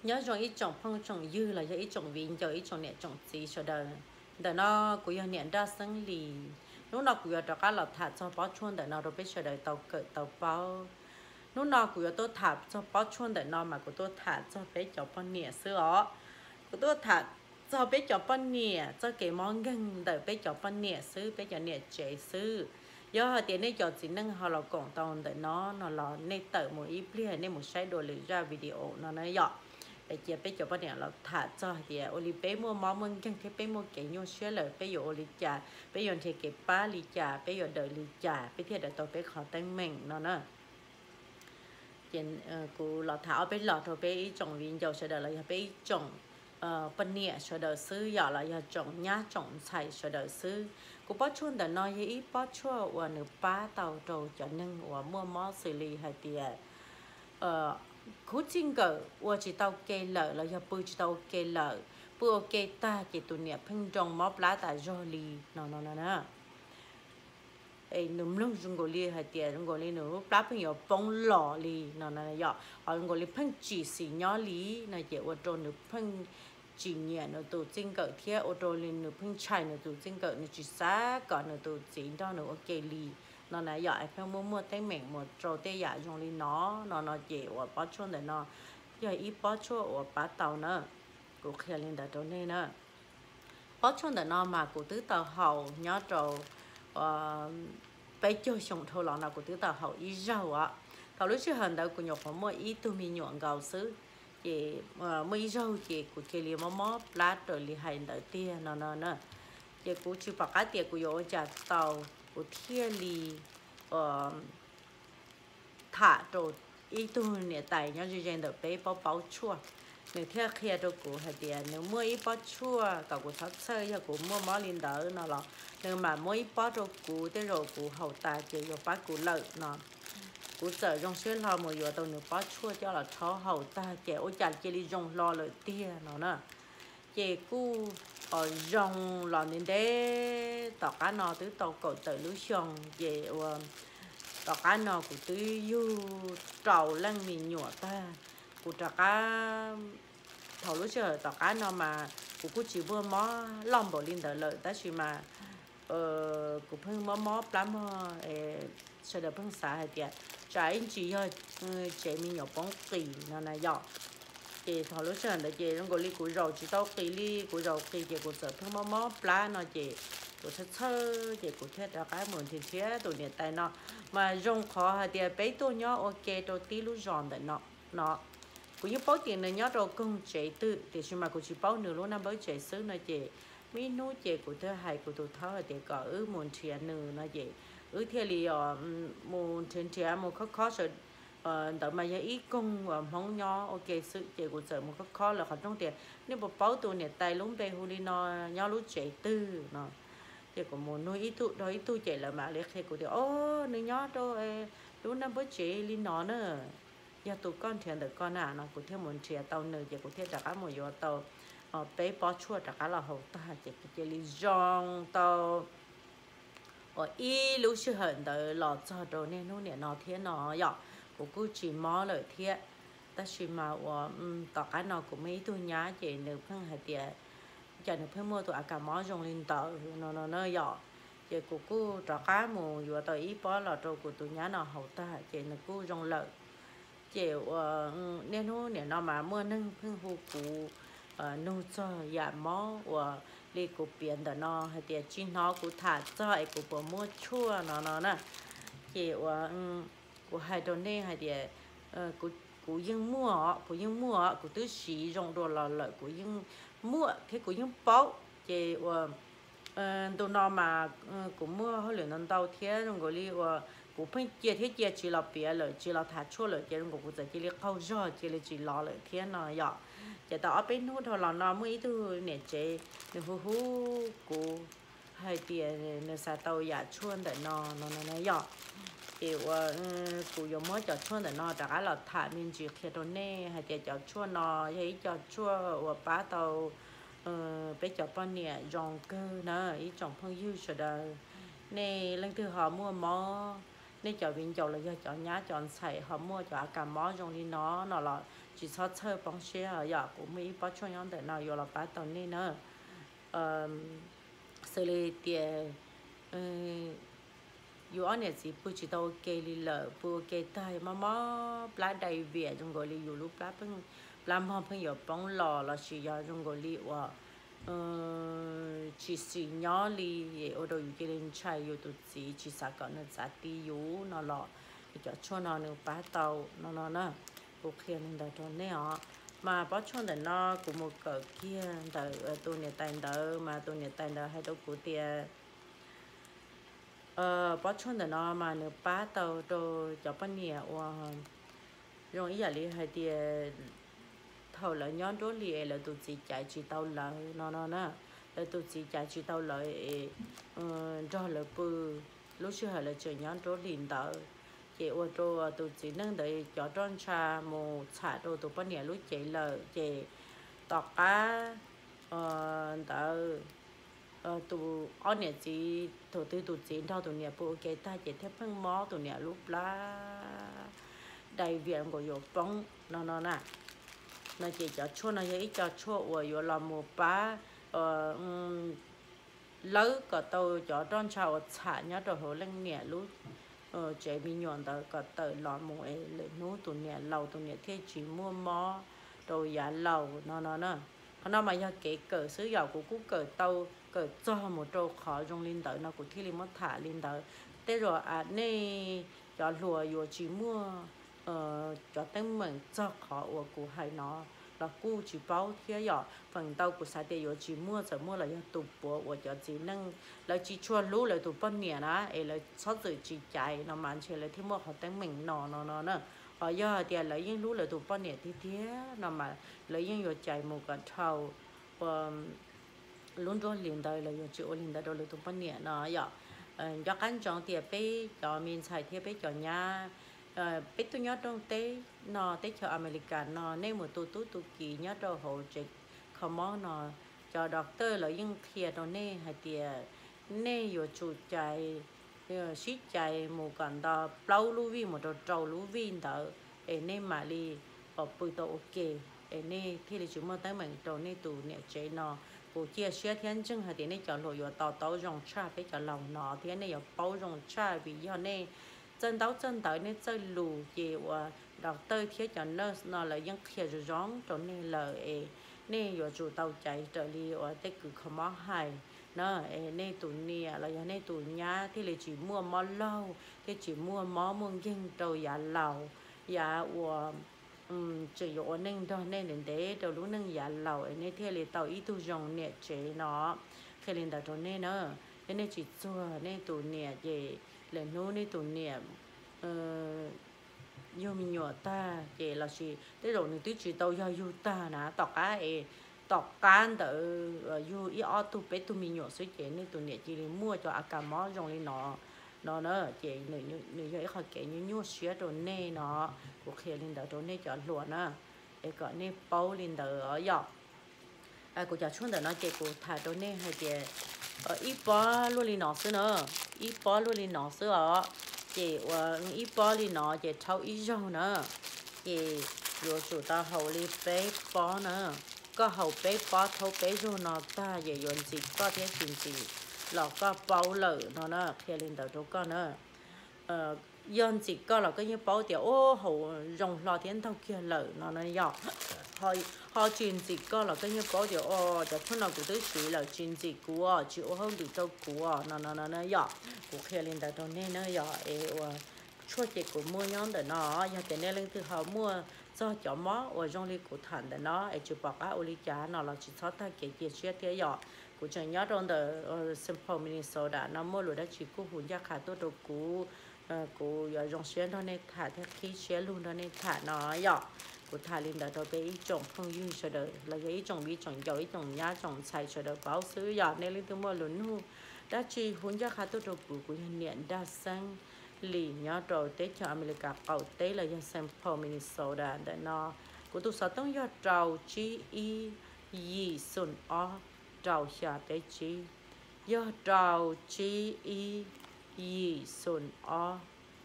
nhớ rồi ít trồng phong trồng dư là do ít trồng vịn cho ít trồng nhẹ trồng gì cho đời nó cũng do nhẹ đa sinh lì lúc nào cũng do cho cá lọt thả cho bó chuôn đời nó rồi biết cho đời tàu cỡ tàu bao lúc nào cũng do tôi thả cho bó chuôn đời nó mà của tôi thả cho bé cho con nhẹ xưa ó của tôi thả cho bé cho con nhẹ cho cái món gừng đời bé cho con nhẹ xứ bé cho nhẹ chế xứ do họ tiền này cho chỉ nâng họ là cộng đồng đời nó là nên tự một ít liền nên một sai đồ lựa ra video nó dọ để chia bé cho bọn này là thả cho thì oli bé mua món mừng chẳng cái bé mua cái nhau xưa lời bé yo oli trà bé yo thì cái ba li trà bé yo đợi li trà bé thiệt là tôi bé khó tên mình nó nè chuyện cụ lọt thảo bé lọt thôi bé trồng viên dầu sẽ đợi là bé trồng bên nhẹ sẽ đợi xứ giờ là giờ trồng nhá trồng xài sẽ đợi xứ cụ bắt chuôn để nói với ít bắt chua và nửa ba tàu trầu cho nên và mua món xử lý hay tiệt cú chính cỡ và chỉ tàu kê lợ là do bự chỉ tàu kê lợ bự kê ta chỉ tụi nhẹ phun trồng móp lá tại jolly nó ấy nấm lông dùng goli hay tiệt dùng goli nấm lá phun nhiều bông lọ li nó dọ họ dùng goli phun chỉ xì nhỏ li nó dễ và trộn nấm phun chỉ nhẹ nó tụ chính cỡ thiệt và trộn lên nấm phun chai nó tụ chính cỡ nó chỉ xá còn nó tụ chính đó nó ok li nó này giờ em phải mua tên mình một trâu tê giả dùng đi nó dễ và bắt chuột để nó giờ ít bắt chuột và bắt tàu nữa cũng khi lên đặt chỗ này nữa bắt chuột để nó mà của tứ tàu hậu nhớ trâu bây giờ xong thôi là của tứ tàu hậu ít rau ạ thầu lúc trước hình đó của nhọc mua ít tụi mình nhọn gạo sứ chị mấy rau chị của chị liền mó lá rồi liền hành đợi tia nó chị cũng chỉ bắt cá tiệc của yo chả tàu của thiên lì thả đồ ý tu nè tại nhau chỉ dành được bé bao chua nếu theo kia đồ của hay tiền nếu mua ít bao chua cả của thắt sơi hay của mua món linh đỡ nó là nếu mà mua ít bao đồ của tới rồi của hậu tài chỉ có phát của lợn nó của sợ trong xuyên lo một giờ tàu nếu bao chua cho là thó hậu ta chỉ ôi chả chỉ đi dùng lo lợi tia nó nè chị cu ở rong lò nên để tỏ cá nò tứ tàu cột tự lưới xong về tỏ cá nò của tứ du trầu lăng mì nhựa ta của tỏ cá thầu lưới chờ tỏ cá nò mà của chỉ vừa mó lòng bỏ lên đợi lợi ta chỉ mà của phương mó lắm sẽ được phương xã hay tiệt trái chỉ hơi chế mì nhựa bóng kỳ nó này dọ chị thọ lúc sáng để chị nó gọi li củ rau chị tao kỳ li củ rau kỳ chị củ sợ thương mó plá nó chị củ thơ thơ chị củ thét ra cái mượn thì thế tụi nhiệt tay nó mà rong khó hay thì bé tôi nhớ ok tôi tí lúc giòn để nó cũng như bao tiền này nhớ rồi công chế tự thì khi mà củ chỉ bao nửa lúc năm mới chế xứ nó chị mi nú chị củ thơ hay củ tụt thơ thì có mượn tiền nửa nó chị thì li mượn tiền một khó sợ đợi mà ít công và mong nhỏ ok sự chế của sợ một cái khó là khó trong tiền nếu mà bảo tụ này tay lúng bê huli nó nhỏ lúc chạy tư nó thì có một nuôi ít tụ đó ít tụ chạy là mà lấy khi của thì ô nó nhỏ đâu lúc năm bữa chế li nó nữa giờ tụ con tiền được con à nó của thêm một trẻ tàu nữa chỉ của thêm cả một giờ tàu bé bó chua cả là hậu ta chỉ cái li rong tàu y lúc xưa hận tới lọt cho đồ nên nó thiên nó dọ của cô chỉ mò lợi thiệt ta chỉ mà tỏ cái nào của mấy tôi nhá chị được phân hạt tiệt cho được phân mua tụi cả mò dùng lên tờ nó dọ chị của cô tỏ cái mù vừa tờ ít bó là trâu của tụi nhá nào hậu ta chị là cô dùng lợi chị nên nó mà mua nâng phân hô cụ nô cho dạ mò và đi của biển đó nó hay tiệt chi nó của thả cho ấy của mua chua nó nè chị của hai đồ này hay tiệt của dân mua của tứ sĩ dùng đồ là lợi của dân mua thế của dân bao chị đồ nó mà của mua hơi lượng non tàu thế rồi gọi đi của phân chia thế chia chỉ là bia lợi chỉ là thả chua lợi chỉ rồi của chỉ là khâu giò chỉ là chỉ lo lợi thế nó vậy chỉ tao bên hút thôi là nó mới từ nè chế nè hú của hai tiền nè sa tàu giả chuôn để nó vậy kiểu cụ dùng mới cho chuôn để nó đã là thả mình chỉ khi đó nè hai tiền cho chuôn nó ấy cho chua và bá tàu bé cho con nè rong cơ nè ý trong phong dư rồi đó nè lần thứ họ mua mò nên cho viên dầu là do cho nhá chọn xài họ mua cho cả mó trong đi nó là chỉ sót chơi bóng xe ở giờ cũng mấy bó cho nhau để nào vô là bát tàu nên nữa xử lý tiền dù anh ấy chỉ bữa chỉ tao kê li lợ bữa kê tay mà lá đầy việt trong gọi li dù lúc lá phân làm họ phân giờ bóng lò là chỉ giờ trong gọi li và chỉ sử nhỏ li ở đâu cái lên chạyอยู่tụt chỉ sao còn nó giá ti yếu nó lọ cho cho nó nữa bát tàu nó nè ok nên đó cho nên họ mà bắt cho nên nó cũng một cỡ kia đợi tôi nhà tay đỡ mà tôi nhà tay đỡ hay đâu của tiền bắt cho nên nó mà nếu bát tàu tôi cho bao nhiêu rồi ý là li hay tiền thầu là nhón đố li là tụi chị chạy chỉ tàu lợi nó nè là tụi chị chạy chỉ tàu lợi rồi là bự lúc xưa là chơi nhón đố liền đỡ chị ô tô tụi chị nâng đợi cho tròn trà mù xả đồ tụi bao nhiêu lúc chạy lợ chị tọt cá đỡ tụi anh này chị tụi chị thao tụi nhà bộ cái ta chị thép phân mó tụi nhà lúc lá đại viện của yo bóng nó nè nó chỉ cho chua nó ít cho chua và yo làm một bá lớn cả tôi cho tròn trà xả nhá rồi hồ lên nhà lúc chế bị nhọn tờ có tờ lọ mù ấy lệ nú tụi nhẹ lầu tụi nhẹ thế chỉ mua mò rồi giá lầu nó mà do cái cỡ sứ dầu của cú cỡ tàu cỡ cho một trâu khó trong linh tờ nó cũng thi li mất thả linh tờ thế rồi nè cho lùa vừa chỉ mua cho tên mình cho khó của hai nó là cú chỉ bao thế giờ phần tàu của sai tiền vừa chỉ mua giờ mua là do tụt bộ của cho chỉ nâng là chỉ chua lú là tụt bao nhiêu đó ấy là sót rồi chỉ chạy nó mang chơi là thêm một họ tên mình nó nữa ở giờ thì lấy những lú là tụt bao nhiêu thì thế nó mà lấy những vừa chạy một cái thầu luôn luôn liền đời là vừa chịu liền đời rồi là tụt bao nhiêu nó giờ cho cán chọn tiền bé cho mình xài tiền bé cho nhà biết tôi nhớ trong tế nó tế cho America nó nên một tu kỳ nhớ đâu hỗ trợ không món nó cho doctor là những thiệt nó nên hay tiệt nên vừa chủ chạy ship chạy một cần đó lâu lưu vi một đầu trâu lưu vi đó nên mà đi ở bự tổ ok nên thì là chúng ta tới mình trâu nên tụ nè chế nó của chia sẻ thiên chân hay thì nên chọn lựa vừa tàu rong cha phải chọn lòng nó thì nên vừa bao rong cha vì do nên chân tới nên chơi lù gì và đọc tới phía cho nó là những khi rồi rong cho nên là nên vừa chủ tàu chạy trở đi ở đây cứ không món hay nó nên tụi nia là nên tụi nhá thì là chỉ mua mó lâu thì chỉ mua dân rồi giả lầu giả của chỉ có nên đó nên đến đấy đầu lúc nên giả lầu nên thì là tàu ít tu rong nè chế nó khi lên tàu nên nữa nên chỉ cho nên tụi nia về lên nô nên tụi nia yêu mình nhỏ ta vậy là gì thế rồi mình tuy chỉ tàu yêu ta nè tọt can đỡ yêu ý ở tụ bé tụ mình nhỏ suy chế nên tụi nhẹ chỉ mua cho cả món trong lên nó nữa chị nữ yêu họ kể như xía rồi nè nó cuộc khi lên đỡ rồi nè cho luôn á để gọi nè bao lên đỡ ở dọc cô cho xuống đỡ nó chị cô thả rồi nè hay chị ít bó luôn lên nó xưa nữa ít bó luôn lên nó xưa ở chị ít bó lên nó chị thâu ít dầu nữa chị rồi chủ ta hậu li bé bó nữa có hậu bé bó thâu bé rồi nó ta về dọn gì có thế gì là có bao lợ nó khi lên đầu chỗ con nữa dọn gì có là cái như bao tiểu ô hậu rồng lò thiên thâu kia lợ nó dọn họ chuyện gì có là cái như bao tiểu ô cho thôn nào cũng tới chỉ là chuyện gì của chịu hơn được đâu của nó dọn của khi lên đầu chỗ nên nó dọn chua chị của mua nhóm để nó giờ tiền lên từ họ mua do chó mó ở trong ly của thành để nó ấy chụp bọc áo ly chả nó là chỉ sót ta cái gì chia thế giờ của trường nhớ trong the simple Minnesota nó mua rồi đó chỉ có hùn giá khá tốt đồ của giờ trong xuyên đó nên thả theo khí xuyên luôn đó nên thả nó giờ của thả lên đó rồi cái trồng không dư cho đời là cái trồng bị trồng giỏi trồng nhá trồng xài cho đời báo xứ giờ nên lên từ mua lớn hu đã chỉ hùn giá khá tốt đồ của hiện đa sang lì nhớ rồi tết cho America cầu tết là dân sample Minnesota để nó của tôi sợ tông do trầu chi y gì xuân o trầu xả tết chi do trầu chi y gì xuân o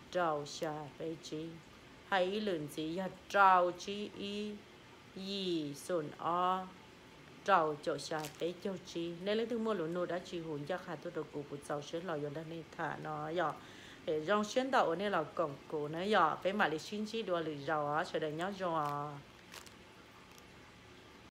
trào xa bế chí hãy lượn gì ya trào chí y y sồn o trào chỗ xa bế châu chí nên lấy thứ mua lụn nô đã chỉ hồn chắc hạt tôi được cụ của cháu sẽ lòi yon nên thả nó giờ để rong xuyên đầu này là cổng cổ nó giờ với mà lịch xin chỉ đùa lịch giàu á chờ đợi nhau rồi